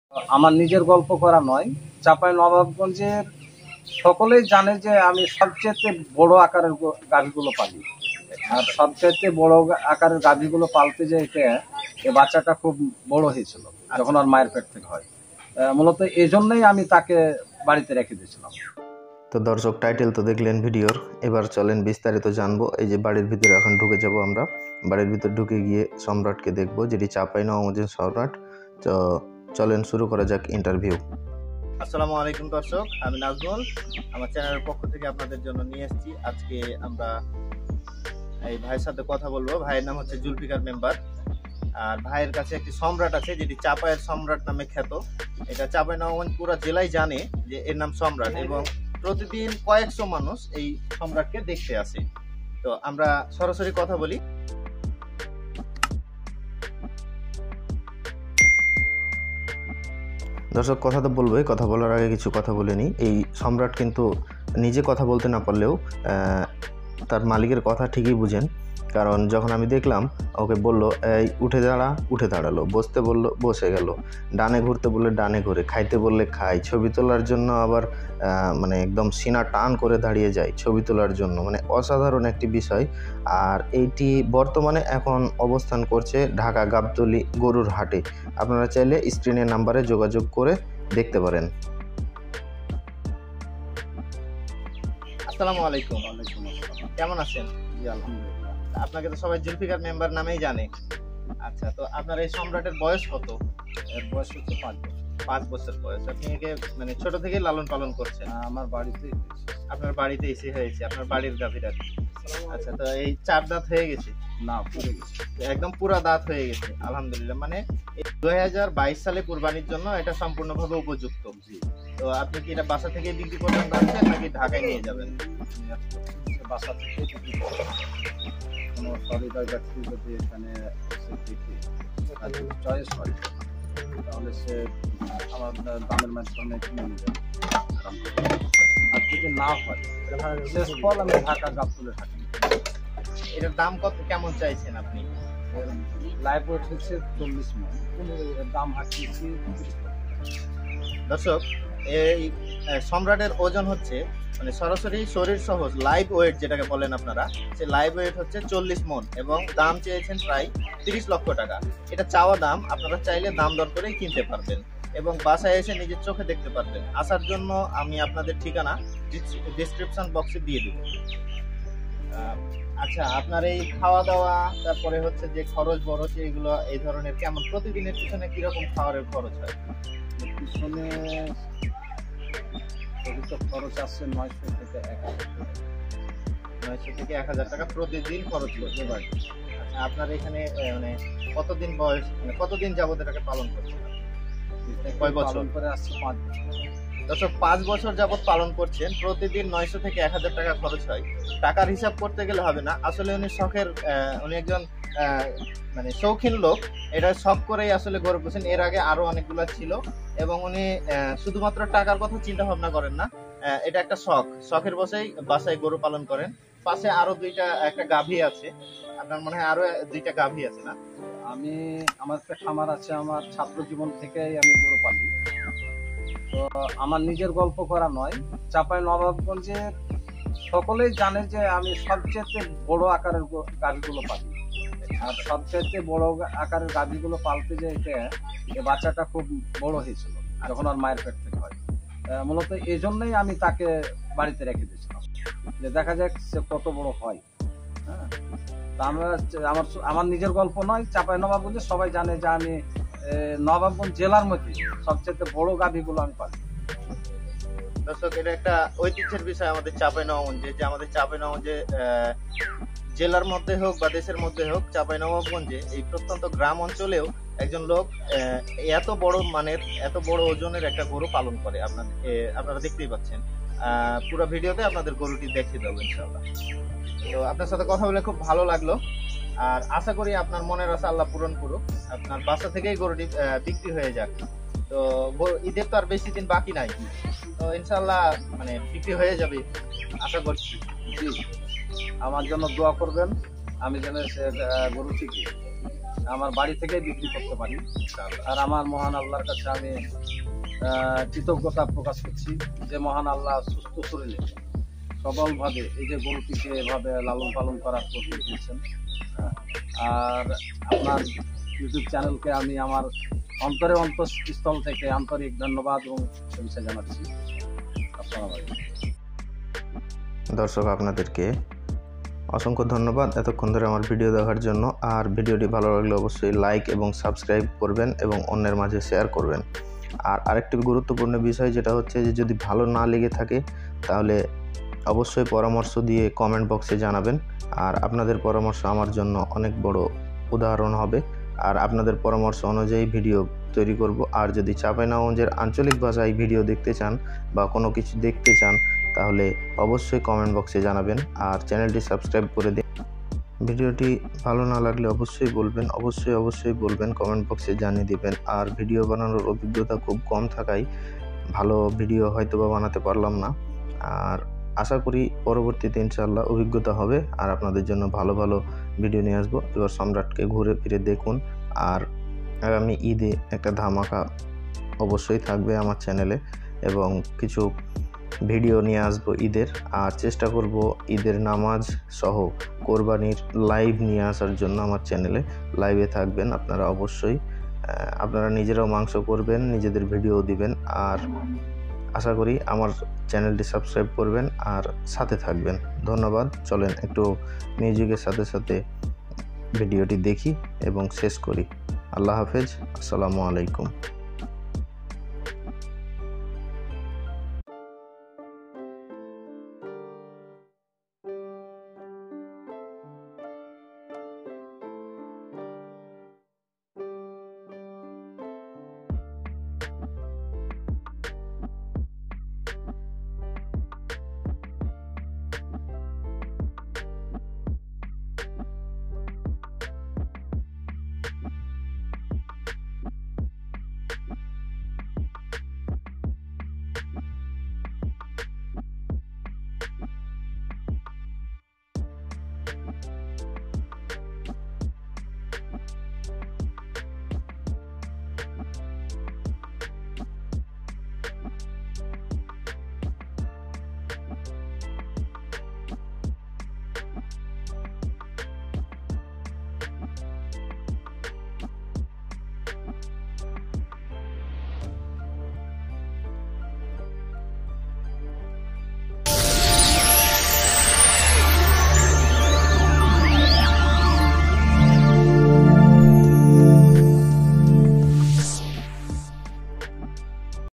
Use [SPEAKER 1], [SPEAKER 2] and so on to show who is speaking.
[SPEAKER 1] আমার নিজের গল্প করা নয়, চাঁপাইনবাবগঞ্জের সকলেই জানে যে আমি সবচেয়ে বড় আকারের গাভীগুলো পালি। আর সবচেয়ে বড় আকারের গাভীগুলো পালতে যে এই বাচ্চাটা খুব বড় হয়েছিল যখন ওর মায়ের পেট থেকে হয়। মূলত এই জন্যই আমি তাকে বাড়িতে রেখে দিয়েছিলাম।
[SPEAKER 2] তো দর্শক, টাইটেল তো দেখলেন ভিডিওর, এবার চলেন বিস্তারিত জানবো। এই যে বাড়ির ভিতরে এখন ঢুকে যাব আমরা। বাড়ির ভিতর ঢুকে গিয়ে সম্রাটকে দেখবো, যেটি চাঁপাইনবাবগঞ্জের সম্রাট। তো চলেন শুরু করা যাক ইন্টারভিউ।
[SPEAKER 3] আসসালামু আলাইকুম দর্শক, আমি নাজমুল। আমার চ্যানেলের পক্ষ থেকে আপনাদের জন্য নিয়ে এসেছি। আজকে আমরা এই ভাইয়ের সাথে কথা বলবো। ভাইয়ের নাম হচ্ছে জুলফিকার মেম্বার। আর ভাইয়ের কাছে একটি সম্রাট আছে, যেটি চাঁপাইয়ের সম্রাট নামে খ্যাত। এটা চাঁপাইনবাবগঞ্জ পুরো জেলায় জানে যে এর নাম সম্রাট, এবং প্রতিদিন কয়েকশো মানুষ এই সম্রাটকে দেখতে আসে। তো আমরা সরাসরি কথা বলি।
[SPEAKER 2] দর্শক, কথা তো বলবোই, কথা বলার আগে কিছু কথা বলে নিই। এই সম্রাট কিন্তু নিজে কথা বলতে না পারলেও তার মালিকের কথা ঠিকই বুঝেন। কারণ যখন আমি দেখলাম, ওকে বলল এই উঠে দাঁড়া, উঠে দাঁড়ালো, বসতে বলল বসে গেল, ডানে ঘুরতে বললে ডানে ঘুরে, খাইতে বললে খাই, ছবি তোলার জন্য আবার মানে একদম সিনা টান করে দাঁড়িয়ে যায় ছবি তোলার জন্য। মানে অসাধারণ একটি বিষয়। আর এইটি বর্তমানে এখন অবস্থান করছে ঢাকা গাবতলী গরুর হাটে। আপনারা চাইলে স্ক্রিনের নাম্বারে যোগাযোগ করে দেখতে পারেন।
[SPEAKER 3] আসসালামু আলাইকুম। কেমন আছেন?
[SPEAKER 1] জি, আলহামদুলিল্লাহ।
[SPEAKER 3] আপনাকে তো সবাই জুলফিকার মেম্বার নামেই জানে। আচ্ছা, তো আপনার এই সম্রাটের বয়স কত?
[SPEAKER 1] এর বয়স হচ্ছে 5 বছর।
[SPEAKER 3] 5 বছর বয়স। আপনি একে মানে ছোট থেকে লালন পালন করছেন?
[SPEAKER 1] আমার বাড়িতে
[SPEAKER 3] আপনার বাড়িতে এসে হয়েছে, আপনার বাড়ির গাভীরা? আচ্ছা, তো এই 4 দাঁত হয়ে গেছে?
[SPEAKER 1] না, পড়ে গেছে,
[SPEAKER 3] একদম পুরা দাঁত হয়ে গেছে, আলহামদুলিল্লাহ। মানে 2022 সালে কুরবানির জন্য এটা সম্পূর্ণভাবে উপযুক্ত।
[SPEAKER 1] জি।
[SPEAKER 3] তো আপনি কি এটা বাসা থেকে বিক্রি করবেন ভাবছেন, নাকি ঢাকায় নিয়ে যাবেন?
[SPEAKER 1] বাসা থেকে কোনো সহৃদয় ব্যক্তি যদি এখানে এসে দেখে চয়েস হয়, তাহলে সে আমার দামের মাধ্যমে কিনে নেবে। আর যদি না হয়, শেষ ফল আমি ঢাকা গাবতলী থাকি।
[SPEAKER 3] এটার দাম কত, কেমন চাইছেন আপনি?
[SPEAKER 1] লাইভ ওয়েট হচ্ছে 40 মণ, এর দাম হাঁকিয়েছি 30 টাকা।
[SPEAKER 3] দর্শক, এই সম্রাটের ওজন হচ্ছে মানে সরাসরি শরীর সহজ লাইভ ওয়েট যেটাকে বলেন আপনারা, সে লাইভ ওয়েট হচ্ছে 40 মণ, এবং দাম চেয়েছেন প্রায় 30 লক্ষ টাকা। এটা চাওয়া দাম, আপনারা চাইলে দাম দর করেই কিনতে পারবেন এবং বাসায় এসে নিজের চোখে দেখতে পারবেন। আসার জন্য আমি আপনাদের ঠিকানা ডেসক্রিপশন বক্সে দিয়ে দেব। আচ্ছা, আপনার এই খাওয়া দাওয়া, তারপরে হচ্ছে যে খরচ বরচ, এগুলো এই ধরনের কেমন, প্রতিদিনের পিছনে কিরকম খাওয়ারের খরচ হয়?
[SPEAKER 1] পিছনে খরচ আছে 900 থেকে 1000 টাকা।
[SPEAKER 3] 900 থেকে 1000 টাকা প্রতিদিন খরচ করতে পারে। আচ্ছা, আপনার এখানে মানে কতদিন বয়স, মানে কতদিন যাবত এটাকে পালন করছেন? কয় বছর
[SPEAKER 1] করে আসছে? 5 বছর।
[SPEAKER 3] দর্শক, 5 বছর যাবত পালন করছেন, প্রতিদিন 900 থেকে 1000 টাকা খরচ হয়। টাকার হিসাব করতে গেলে হবে না, আসলে উনি শখের, উনি একজন মানে শৌখিন লোক। এটা শখ করেই আসলে গরু পুষেন। এর আগে আরো অনেকগুলো ছিল, এবং উনি শুধুমাত্র টাকার কথা চিন্তা ভাবনা করেন না। এটা একটা শখের বাসায় গরু পালন করেন। পাশে আরো একটা গাভী আছে, আপনার মনে হয় আরো 2টা গাভী আছে না?
[SPEAKER 1] আমার একটা খামার আছে, আমার ছাত্র জীবন থেকেই আমি গরু পালি। তো আমার নিজের গল্প করা নয়, চাঁপাইনবাবগঞ্জের সকলেই জানে যে আমি সবচেয়ে বড় আকারের গাভীগুলো পালি। আর সবচেয়ে বড় আকারের গাভীগুলো পালতে যে এই বাচ্চাটা খুব বড় হয়েছিল যখন ওর মায়ের পেট থেকে হয়। মূলত এই জন্যই আমি তাকে বাড়িতে রেখে দিয়েছিলাম, যে দেখা যাক সে কত বড় হয়। হ্যাঁ, তা আমার নিজের গল্প নয়, চাঁপাইনবাবগঞ্জে সবাই জানে যে আমি নবাবগঞ্জ জেলার মধ্যে সবচেয়ে বড় গাভীগুলো আমি পালি।
[SPEAKER 3] দর্শক, এটা একটা ঐতিহ্যের বিষয় আমাদের চাঁপাইনবাবগঞ্জে, যে আমাদের চাঁপাইনবাবগঞ্জে জেলার মধ্যে হোক বা দেশের মধ্যে হোক, চাঁপাইনবাবগঞ্জে এই প্রত্যন্ত গ্রাম অঞ্চলেও একজন লোক এত বড় মানের, এত বড় ওজনের একটা গরু পালন করে। আপনারা দেখতেই পাচ্ছেন। পুরো ভিডিওতে আপনাদের গরুটি দেখিয়ে দেবো ইনশাআল্লাহ। তো আপনার সাথে কথা বলে খুব ভালো লাগলো, আর আশা করি আপনার মনের আশা আল্লাহ পূরণ করুক, আপনার বাসা থেকেই গরুটি বিক্রি হয়ে যাক। তো ঈদের তো আর বেশি দিন বাকি নাই, তো ইনশাআল্লাহ মানে বিক্রি হয়ে যাবে আশা করছি।
[SPEAKER 1] জি, আমার জন্য দোয়া করবেন, আমি যেন সে গরু থেকে আমার বাড়ি থেকে বিক্রি করতে পারি। আর আমার মহান আল্লাহর কাছে আমি কৃতজ্ঞতা প্রকাশ করছি যে মহান আল্লাহ সুস্থ শরীরে সবলভাবে এই যে গরুটিকে এভাবে লালন পালন করার তৌফিক দিয়েছেন। আর আপনার ইউটিউব চ্যানেলকে আমি আমার অন্তঃস্থল থেকে আন্তরিক ধন্যবাদ এবং শুভেচ্ছা জানাচ্ছি। আসসালামু আলাইকুম।
[SPEAKER 2] দর্শক, আপনাদেরকে অসংখ্য ধন্যবাদ এতক্ষণ ধরে আমার ভিডিও দেখার জন্য। আর ভিডিওটি ভালো লাগলে অবশ্যই লাইক এবং সাবস্ক্রাইব করবেন এবং অন্যের মাঝে শেয়ার করবেন। আর আরেকটি গুরুত্বপূর্ণ বিষয় যেটা হচ্ছে যে যদি ভালো না লেগে থাকে তাহলে অবশ্যই পরামর্শ দিয়ে কমেন্ট বক্সে জানাবেন। আর আপনাদের পরামর্শ আমার জন্য অনেক বড় উদাহরণ হবে। আর আপনাদের পরামর্শ অনুযায়ী ভিডিও তৈরি করব। আর যদি চাঁপাইনবাবগঞ্জের আঞ্চলিক ভাষায় ভিডিও দেখতে চান বা কোনো কিছু দেখতে চান তাহলে অবশ্যই কমেন্ট বক্সে জানাবেন। আর চ্যানেলটি সাবস্ক্রাইব করে দিন। ভিডিওটি ভালো না লাগলে অবশ্যই বলবেন, কমেন্ট বক্সে জানিয়ে দিবেন। আর ভিডিও বানানোর অভিজ্ঞতা খুব কম থাকায় ভালো ভিডিও হয়তো বা বানাতে পারলাম না। আর আশা করি পরবর্তীতে ইনশাআল্লাহ অভিজ্ঞতা হবে আর আপনাদের জন্য ভালো ভালো ভিডিও নিয়ে আসবো। এবার সম্রাটকে ঘুরে ফিরে দেখুন। আর আগামী ঈদে একটা ধামাকা অবশ্যই থাকবে আমার চ্যানেলে এবং কিছু ভিডিও নিয়ে আসবো ঈদের। আর চেষ্টা করব ঈদের নামাজ সহ কোরবানির লাইভ নিয়ে আসার জন্য আমার চ্যানেলে লাইভে থাকবেন আপনারা। অবশ্যই আপনারা নিজেরাও মাংস করবেন, নিজেদের ভিডিও দিবেন। আর আশা করি আমার চ্যানেলটি সাবস্ক্রাইব করবেন আর সাথে থাকবেন। ধন্যবাদ। চলেন একটু মিউজিকের সাথে সাথে ভিডিওটি দেখি এবং শেষ করি। আল্লাহ হাফেজ। আসসালামু আলাইকুম।